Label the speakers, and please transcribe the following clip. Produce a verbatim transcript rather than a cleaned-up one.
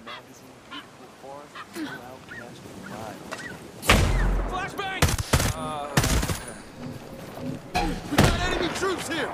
Speaker 1: magazine, beautiful forest, and loud natural vibe.
Speaker 2: Flashbang!
Speaker 1: Uh,
Speaker 2: We got enemy troops here!